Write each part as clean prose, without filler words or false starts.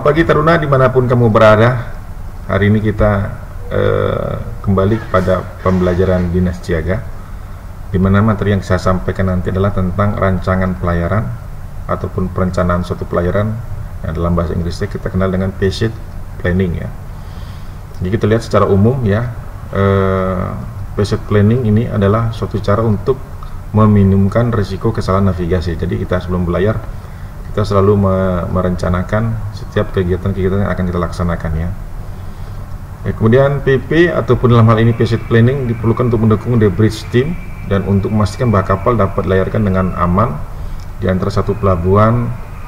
Bagi Taruna dimanapun kamu berada, hari ini kita kembali kepada pembelajaran Dinas Siaga, di mana materi yang saya sampaikan nanti adalah tentang rancangan pelayaran ataupun perencanaan suatu pelayaran yang dalam bahasa Inggrisnya kita kenal dengan PSIT planning ya. Jadi kita lihat secara umum ya, PSIT planning ini adalah suatu cara untuk meminimumkan risiko kesalahan navigasi. Jadi kita sebelum berlayar kita selalu merencanakan setiap kegiatan-kegiatan yang akan kita laksanakan ya. Kemudian PP ataupun dalam hal ini PSIT planning diperlukan untuk mendukung the bridge team dan untuk memastikan bahwa kapal dapat dilayarkan dengan aman di antara satu pelabuhan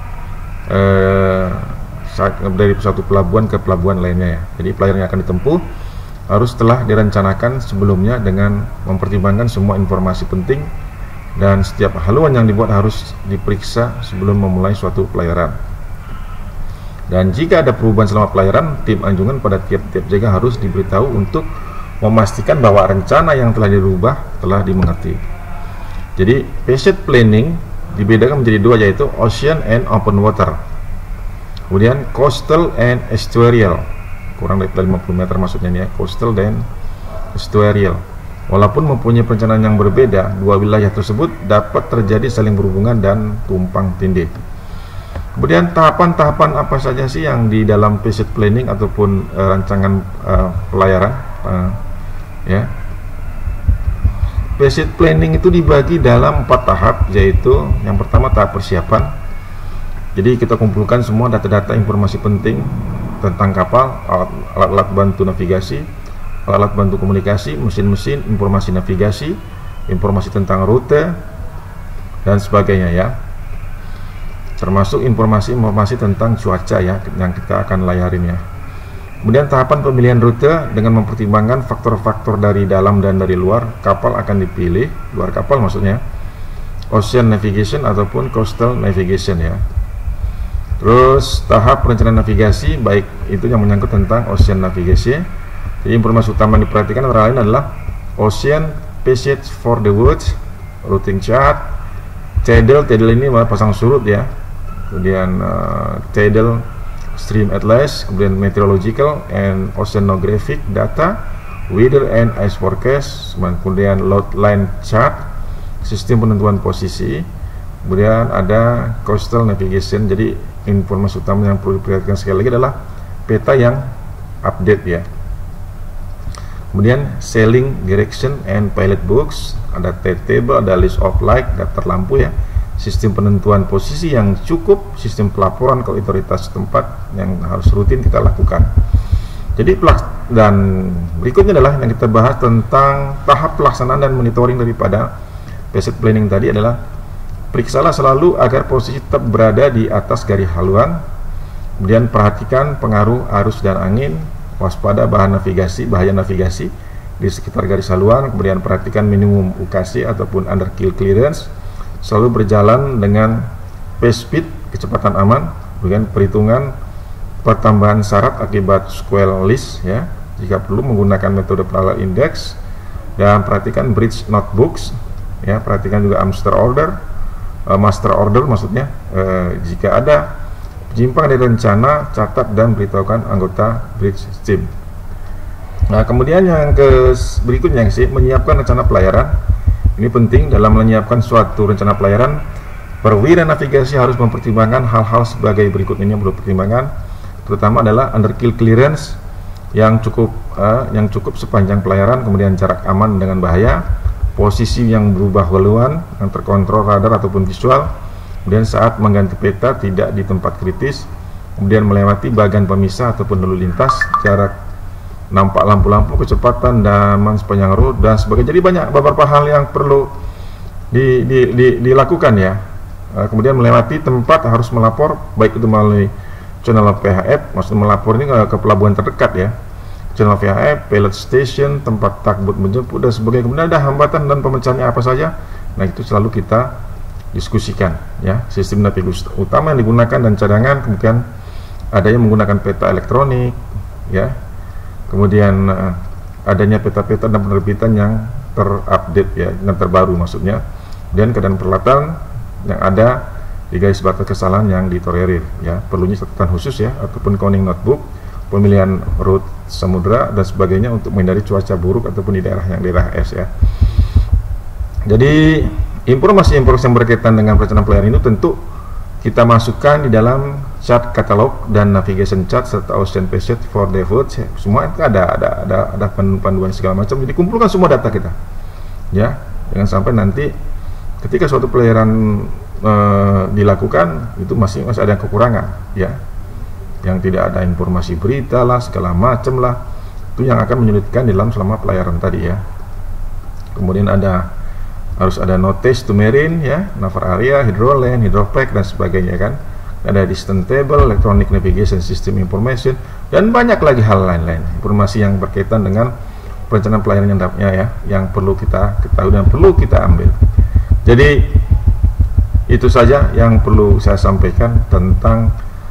dari satu pelabuhan ke pelabuhan lainnya ya. Jadi pelayaran yang akan ditempuh harus telah direncanakan sebelumnya dengan mempertimbangkan semua informasi penting, dan setiap haluan yang dibuat harus diperiksa sebelum memulai suatu pelayaran. Dan jika ada perubahan selama pelayaran, tim anjungan pada tiap-tiap jaga harus diberitahu untuk memastikan bahwa rencana yang telah dirubah telah dimengerti. Jadi PSIT planning dibedakan menjadi dua, yaitu ocean and open water, kemudian coastal and estuarial, kurang dari 50 meter maksudnya ya, coastal dan estuarial. Walaupun mempunyai perencanaan yang berbeda, dua wilayah tersebut dapat terjadi saling berhubungan dan tumpang tindih. Kemudian tahapan-tahapan apa saja sih yang di dalam PSIT planning ataupun rancangan pelayaran ya. PSIT planning itu dibagi dalam 4 tahap, yaitu yang pertama tahap persiapan. Jadi kita kumpulkan semua data-data informasi penting tentang kapal, alat-alat bantu navigasi, alat bantu komunikasi, mesin-mesin, informasi navigasi, informasi tentang rute dan sebagainya ya, termasuk informasi tentang cuaca ya yang kita akan layarin ya. Kemudian tahapan pemilihan rute dengan mempertimbangkan faktor-faktor dari dalam dan dari luar kapal akan dipilih, luar kapal maksudnya, ocean navigation ataupun coastal navigation ya. Terus tahap perencanaan navigasi, baik itu yang menyangkut tentang ocean navigation. Jadi informasi utama yang diperhatikan antara lain adalah ocean PSIT for the woods, routing chart, tidal ini pasang surut ya, kemudian tidal stream atlas, kemudian meteorological and oceanographic data, weather and ice forecast, kemudian load line chart, sistem penentuan posisi, kemudian ada coastal navigation. Jadi informasi utama yang perlu diperhatikan sekali lagi adalah peta yang update ya. Kemudian sailing direction and pilot books, ada table, ada list of light, daftar lampu ya, sistem penentuan posisi yang cukup, sistem pelaporan ke otoritas setempat yang harus rutin kita lakukan. Jadi dan berikutnya adalah yang kita bahas tentang tahap pelaksanaan dan monitoring daripada PSIT planning tadi adalah periksalah selalu agar posisi tetap berada di atas garis haluan, kemudian perhatikan pengaruh arus dan angin, waspada bahaya navigasi di sekitar garis haluan, kemudian perhatikan minimum UKC ataupun under kill clearance, selalu berjalan dengan pace speed, kecepatan aman, kemudian perhitungan pertambahan syarat akibat squall list ya, jika perlu menggunakan metode parallel index, dan perhatikan bridge notebooks ya, perhatikan juga master order maksudnya, jika ada penyimpangan dari rencana, catat dan beritahukan anggota bridge team. Nah, kemudian yang berikutnya sih, menyiapkan rencana pelayaran. Ini penting dalam menyiapkan suatu rencana pelayaran. Perwira navigasi harus mempertimbangkan hal-hal sebagai berikut ini yang perlu pertimbangan. Terutama adalah under kill clearance yang cukup sepanjang pelayaran, kemudian jarak aman dengan bahaya, posisi yang berubah haluan yang terkontrol radar ataupun visual, kemudian saat mengganti peta tidak di tempat kritis, kemudian melewati bagian pemisah ataupun lalu lintas, jarak nampak lampu-lampu, kecepatan daman sepanjang road dan sebagainya. Jadi banyak beberapa hal yang perlu dilakukan ya. Kemudian melewati tempat harus melapor, baik itu melalui channel VHF, maksud melapor ini ke pelabuhan terdekat ya, channel VHF, pilot station, tempat takbut menjemput dan sebagainya. Kemudian ada hambatan dan pemecahannya apa saja, nah itu selalu kita diskusikan ya. Sistem navigasi utama yang digunakan dan cadangan, kemudian ada yang menggunakan peta elektronik ya, kemudian adanya peta-peta dan penerbitan yang terupdate ya, yang terbaru maksudnya, dan keadaan peralatan yang ada di garis batas kesalahan yang ditolerir ya. Perlunya catatan khusus ya, ataupun counting notebook, pemilihan rute samudra dan sebagainya untuk menghindari cuaca buruk ataupun di daerah es ya. Jadi informasi-informasi yang berkaitan dengan perencanaan pelayaran itu tentu kita masukkan di dalam chart katalog dan navigation chart serta ocean page for default ya. Semua itu ada panduan segala macam. Jadi kumpulkan semua data kita ya, jangan sampai nanti ketika suatu pelayaran dilakukan itu masih ada kekurangan ya, yang tidak ada informasi berita lah segala macam lah, itu yang akan menyulitkan dalam selama pelayaran tadi ya. Kemudian harus ada notice to marine ya, naval area, hydroland, hydropack dan sebagainya kan. Ada distance table, electronic navigation system information, dan banyak lagi hal lain-lain informasi yang berkaitan dengan perencanaan pelayaran yang ya, yang perlu kita ketahui dan perlu kita ambil. Jadi itu saja yang perlu saya sampaikan tentang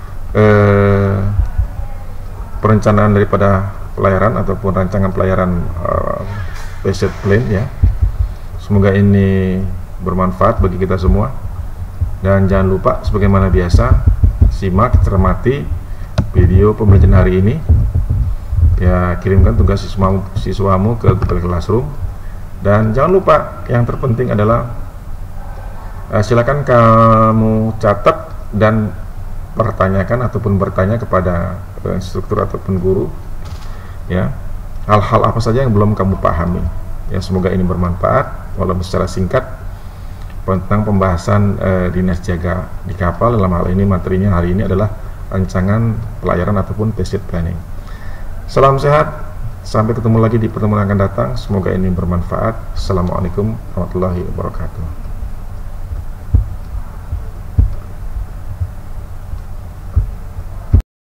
perencanaan daripada pelayaran ataupun rancangan pelayaran Pacet Plan ya. Semoga ini bermanfaat bagi kita semua, dan jangan lupa sebagaimana biasa simak, cermati video pembelajaran hari ini ya, kirimkan tugas siswamu ke Google Classroom, dan jangan lupa yang terpenting adalah silakan kamu catat dan pertanyakan ataupun bertanya kepada instruktur ataupun guru ya, hal-hal apa saja yang belum kamu pahami ya. Semoga ini bermanfaat walaupun secara singkat tentang pembahasan dinas jaga di kapal. Dalam hal ini materinya hari ini adalah rancangan pelayaran ataupun Pacet Planning. Salam sehat, sampai ketemu lagi di pertemuan yang akan datang. Semoga ini bermanfaat. Assalamualaikum warahmatullahi wabarakatuh.